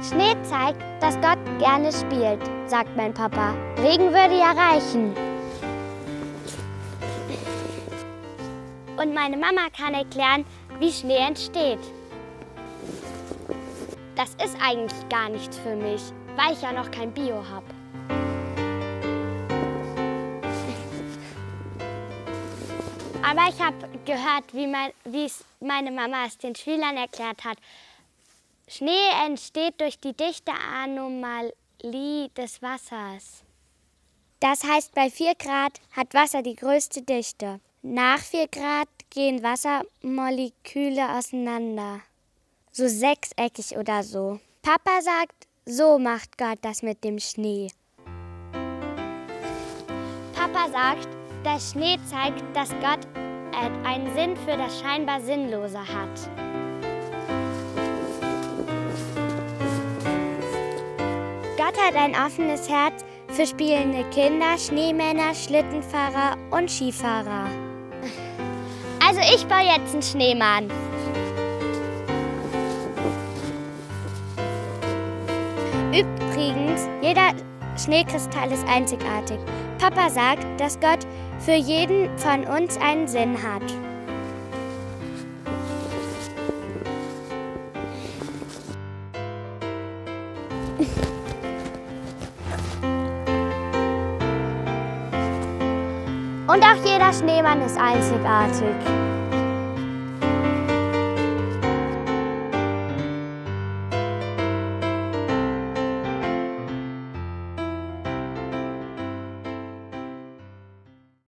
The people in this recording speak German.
Schnee zeigt, dass Gott gerne spielt, sagt mein Papa. Regen würde ja reichen. Und meine Mama kann erklären, wie Schnee entsteht. Das ist eigentlich gar nichts für mich, weil ich ja noch kein Bio habe. Aber ich habe gehört, wie es meine Mama es den Schülern erklärt hat. Schnee entsteht durch die Dichteanomalie des Wassers. Das heißt, bei 4 Grad hat Wasser die größte Dichte. Nach 4 Grad gehen Wassermoleküle auseinander. So sechseckig oder so. Papa sagt, so macht Gott das mit dem Schnee. Papa sagt, der Schnee zeigt, dass Gott einen Sinn für das scheinbar Sinnlose hat. Gott hat ein offenes Herz für spielende Kinder, Schneemänner, Schlittenfahrer und Skifahrer. Also ich baue jetzt einen Schneemann. Übrigens, jeder Schneekristall ist einzigartig. Papa sagt, dass Gott für jeden von uns einen Sinn hat. Und auch jeder Schneemann ist einzigartig.